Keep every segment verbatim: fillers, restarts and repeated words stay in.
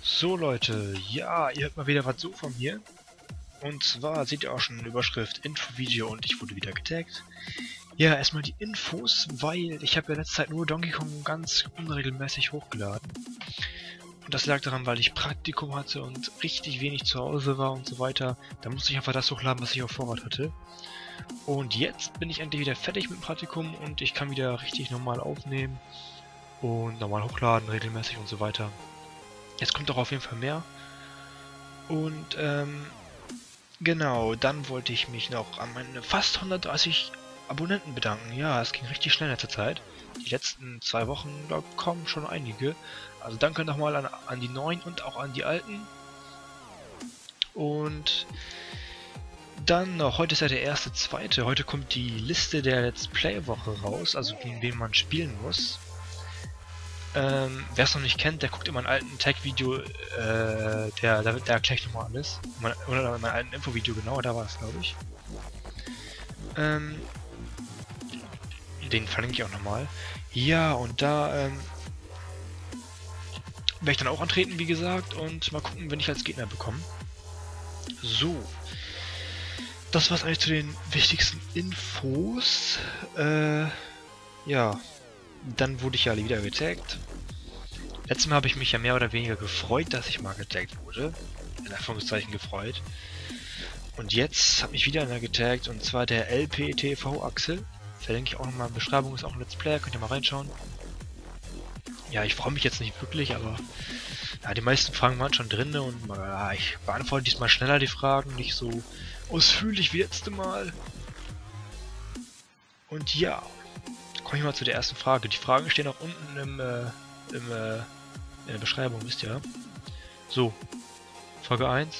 So Leute, ja, ihr hört mal wieder was so von mir. Und zwar seht ihr auch schon eine Überschrift Infovideo und ich wurde wieder getaggt. Ja, erstmal die Infos, weil ich habe ja letzte Zeit nur Donkey Kong ganz unregelmäßig hochgeladen. Und das lag daran, weil ich Praktikum hatte und richtig wenig zu Hause war und so weiter. Da musste ich einfach das hochladen, was ich auf Vorrat hatte. Und jetzt bin ich endlich wieder fertig mit dem Praktikum und ich kann wieder richtig normal aufnehmen und normal hochladen, regelmäßig und so weiter. Jetzt kommt auch auf jeden Fall mehr. Und ähm, genau, dann wollte ich mich noch an meine fast hundertdreißig Abonnenten bedanken. Ja, es ging richtig schnell in letzter Zeit. Die letzten zwei Wochen, glaube ich, kommen schon einige. Also danke nochmal an, an die neuen und auch an die alten. Und dann noch, heute ist ja der erste, zweite. Heute kommt die Liste der Let's Play Woche raus, also gegen wen man spielen muss. Ähm, wer es noch nicht kennt, der guckt immer einen alten Tag-Video, äh, der, der, der erklärt nochmal alles. Mein, oder mein alten Info-Video, genau, da war es, glaube ich. Ähm, den verlinke ich auch nochmal. Ja, und da, ähm, werde ich dann auch antreten, wie gesagt, und mal gucken, wenn ich als Gegner bekomme. So. Das war's eigentlich zu den wichtigsten Infos. Äh, ja. Dann wurde ich ja wieder getaggt. Letztes Mal habe ich mich ja mehr oder weniger gefreut, dass ich mal getaggt wurde. In Anführungszeichen gefreut. Und jetzt hat mich wieder einer getaggt, und zwar der L P T V Axel. Verlinke ich auch nochmal in der Beschreibung, ist auch ein Let's Player, könnt ihr mal reinschauen. Ja, ich freue mich jetzt nicht wirklich, aber ja, die meisten Fragen waren schon drin und ja, ich beantworte diesmal schneller die Fragen, nicht so ausführlich wie letzte Mal. Und ja, komme ich mal zu der ersten Frage. Die Fragen stehen auch unten im, äh, im, äh, in der Beschreibung, wisst ihr. So, Frage eins.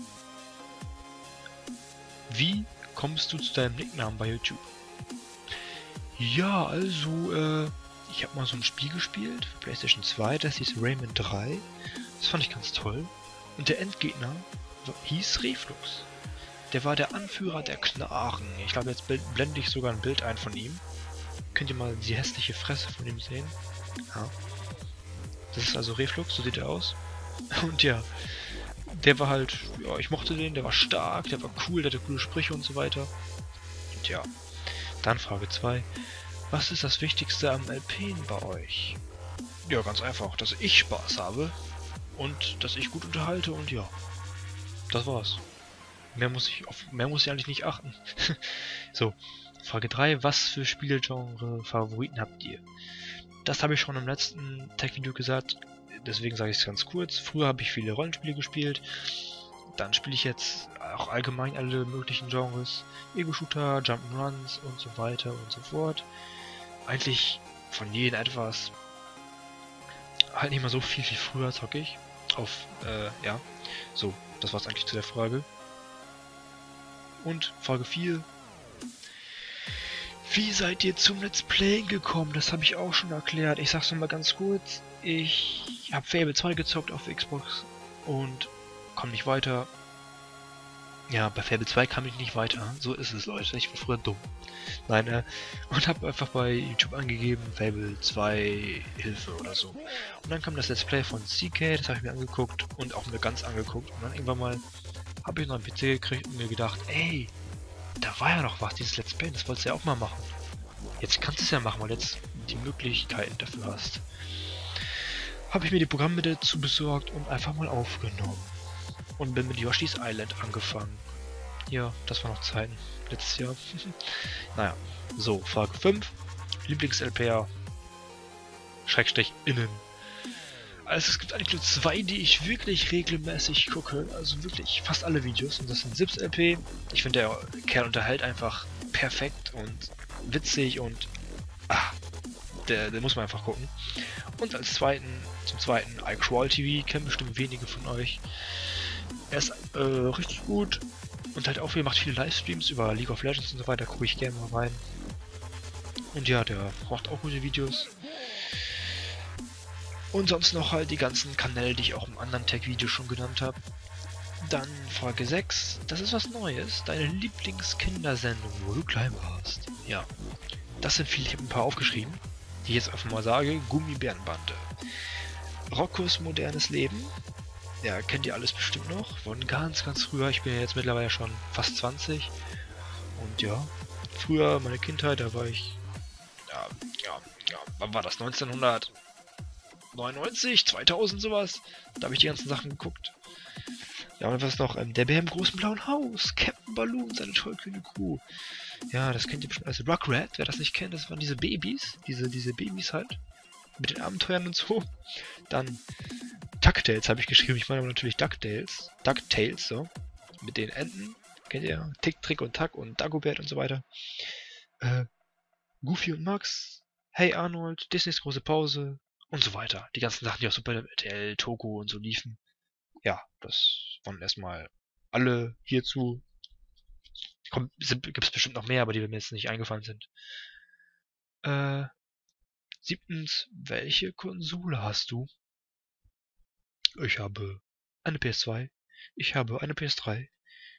Wie kommst du zu deinem Nicknamen bei YouTube? Ja, also, äh, ich habe mal so ein Spiel gespielt für PlayStation zwei, das hieß Rayman drei. Das fand ich ganz toll. Und der Endgegner hieß Reflux. Der war der Anführer der Knarren. Ich glaube, jetzt blende ich sogar ein Bild ein von ihm. Könnt ihr mal die hässliche Fresse von ihm sehen? Ja. Das ist also Reflux, so sieht er aus. Und ja, der war halt, ja, ich mochte den, der war stark, der war cool, der hatte coole Sprüche und so weiter. Und ja, dann Frage zwei. Was ist das Wichtigste am L P bei euch? Ja, ganz einfach, dass ich Spaß habe und dass ich gut unterhalte und ja, das war's. Mehr muss ich auf mehr muss ich eigentlich nicht achten. So, Frage drei. Was für Spielgenre Favoriten habt ihr? Das habe ich schon im letzten Tech-Video gesagt, deswegen sage ich es ganz kurz. Früher habe ich viele Rollenspiele gespielt, dann spiele ich jetzt auch allgemein alle möglichen Genres. Ego-Shooter, Jump'n'Runs und so weiter und so fort. Eigentlich von jedem etwas. Halt nicht mal so viel wie früher zocke ich. Auf, äh, ja. So, das war's eigentlich zu der Frage. Und Frage vier. Wie seid ihr zum Let's Play gekommen? Das habe ich auch schon erklärt. Ich sag's nochmal ganz kurz. Ich habe Fable zwei gezockt auf Xbox und komme nicht weiter. Ja, bei Fable zwei kam ich nicht weiter. So ist es, Leute. Ich war früher dumm. Nein, äh, und habe einfach bei YouTube angegeben, Fable zwei Hilfe oder so. Und dann kam das Let's Play von C K, das habe ich mir angeguckt und auch mir ganz angeguckt. Und dann irgendwann mal habe ich noch einen P C gekriegt und mir gedacht, ey, da war ja noch was, dieses Let's Play, das wolltest du ja auch mal machen. Jetzt kannst du es ja machen, weil du jetzt die Möglichkeiten dafür hast. Habe ich mir die Programme dazu besorgt und einfach mal aufgenommen. Und bin mit Yoshi's Island angefangen. Ja, das war noch Zeiten. Letztes Jahr. Naja, so, Frage fünf. Lieblings-L P R. Schrägstrich innen. Also es gibt eigentlich nur zwei, die ich wirklich regelmäßig gucke. Also wirklich fast alle Videos. Und das sind Sips L P. Ich finde, der Kerl unterhält einfach perfekt und witzig und ah, der, der muss man einfach gucken. Und als zweiten, zum zweiten iCrawl T V, kennen bestimmt wenige von euch. Er ist äh, richtig gut und halt auch viel, macht viele Livestreams über League of Legends und so weiter, gucke ich gerne mal rein. Und ja, der macht auch gute Videos. Und sonst noch halt die ganzen Kanäle, die ich auch im anderen Tech-Video schon genannt habe. Dann Frage sechs, das ist was Neues, deine Lieblingskindersendung, wo du klein warst. Ja, das sind viele, ich habe ein paar aufgeschrieben, die ich jetzt einfach mal sage. Gummibärenbande, Roccos modernes Leben, Ja, kennt ihr alles bestimmt noch. Von ganz, ganz früher. Ich bin ja jetzt mittlerweile schon fast zwanzig. Und ja, früher, meine Kindheit, da war ich, ja, ja, ja, wann war das? neunzehnhundertneunundneunzig, zweitausend sowas. Da habe ich die ganzen Sachen geguckt. Ja, und was noch? Ähm, der Bär im großen blauen Haus. Captain Baloo und seine tollkühne Crew. Ja, das kennt ihr bestimmt. Also Rugrat, wer das nicht kennt, das waren diese Babys. Diese, diese Babys halt. Mit den Abenteuern und so. Dann DuckTales habe ich geschrieben. Ich meine aber natürlich DuckTales. DuckTales, so. Mit den Enten. Kennt ihr? Tick, Trick und Tack und Dagobert und so weiter. Äh, Goofy und Max. Hey Arnold. Disneys große Pause. Und so weiter. Die ganzen Sachen, die auf Super R T L, Togo und so liefen. Ja, das waren erstmal alle hierzu. Gibt es bestimmt noch mehr, aber die mir jetzt nicht eingefallen sind. Äh, siebtens, welche Konsole hast du? Ich habe eine P S zwei, ich habe eine P S drei,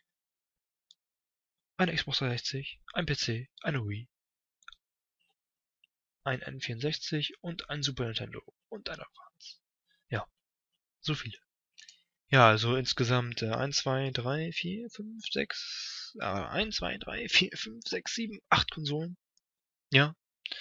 eine Xbox dreihundertsechzig, ein P C, eine Wii, ein N vierundsechzig und ein Super Nintendo und ein Advance. Ja, so viele. Ja, also insgesamt äh, eins, zwei, drei, vier, fünf, sechs, äh, eins, zwei, drei, vier, fünf, sechs, sieben, acht Konsolen. Ja,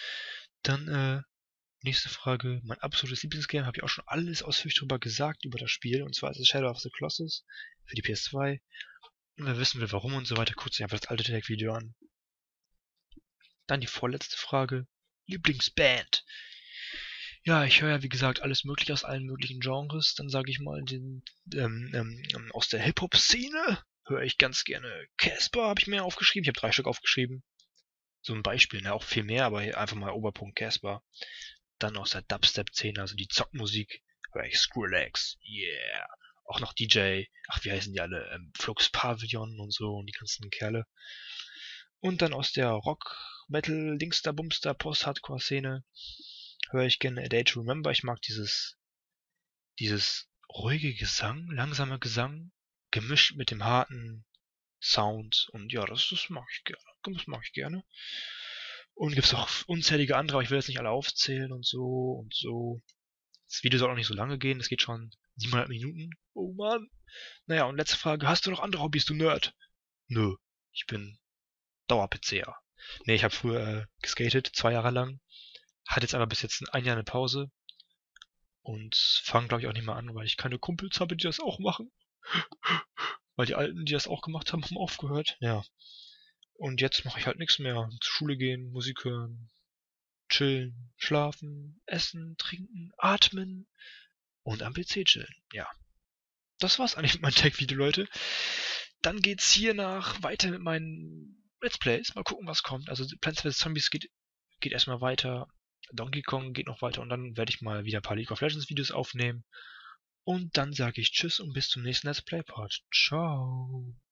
dann äh, nächste Frage. Mein absolutes Lieblingsgame, habe ich auch schon alles ausführlich drüber gesagt, über das Spiel. Und zwar ist es Shadow of the Colossus für die P S zwei. Und wer wissen will, warum und so weiter, guckt sich einfach das alte Tech-Video an. Dann die vorletzte Frage. Lieblingsband. Ja, ich höre ja, wie gesagt, alles mögliche aus allen möglichen Genres. Dann sage ich mal, den, ähm, ähm, aus der Hip-Hop-Szene höre ich ganz gerne Casper, habe ich mir aufgeschrieben. Ich habe drei Stück aufgeschrieben. So ein Beispiel, ne? Auch viel mehr, aber einfach mal Oberpunkt Casper. Dann aus der Dubstep-Szene, also die Zockmusik, höre ich Skrillex, yeah. Auch noch D J, ach, wie heißen die alle? Ähm, Flux Pavillon und so und die ganzen Kerle. Und dann aus der Rock, Metal, Dingster, Bumster, Post-Hardcore-Szene höre ich gerne A Day to Remember. Ich mag dieses, dieses ruhige Gesang, langsame Gesang, gemischt mit dem harten Sound. Und ja, das, das mag ich gerne. Das mag ich gerne. Und gibt es auch unzählige andere, aber ich will jetzt nicht alle aufzählen und so und so. Das Video soll auch nicht so lange gehen, das geht schon siebenhundert Minuten. Oh Mann. Naja, und letzte Frage, hast du noch andere Hobbys, du Nerd? Nö, ich bin Dauer-P C er. Nee, ich habe früher äh, geskatet, zwei Jahre lang. Hatte jetzt aber bis jetzt ein Jahr eine Pause. Und fange, glaube ich, auch nicht mehr an, weil ich keine Kumpels habe, die das auch machen. Weil die Alten, die das auch gemacht haben, haben aufgehört. Ja. Und jetzt mache ich halt nichts mehr. Zur Schule gehen, Musik hören, chillen, schlafen, essen, trinken, atmen und am P C chillen. Ja. Das war's eigentlich mit meinem Tech-Video, Leute. Dann geht's hier nach weiter mit meinen Let's Plays. Mal gucken, was kommt. Also Plants vs. Zombies geht, geht erstmal weiter. Donkey Kong geht noch weiter und dann werde ich mal wieder ein paar League of Legends Videos aufnehmen. Und dann sage ich Tschüss und bis zum nächsten Let's Play Part. Ciao.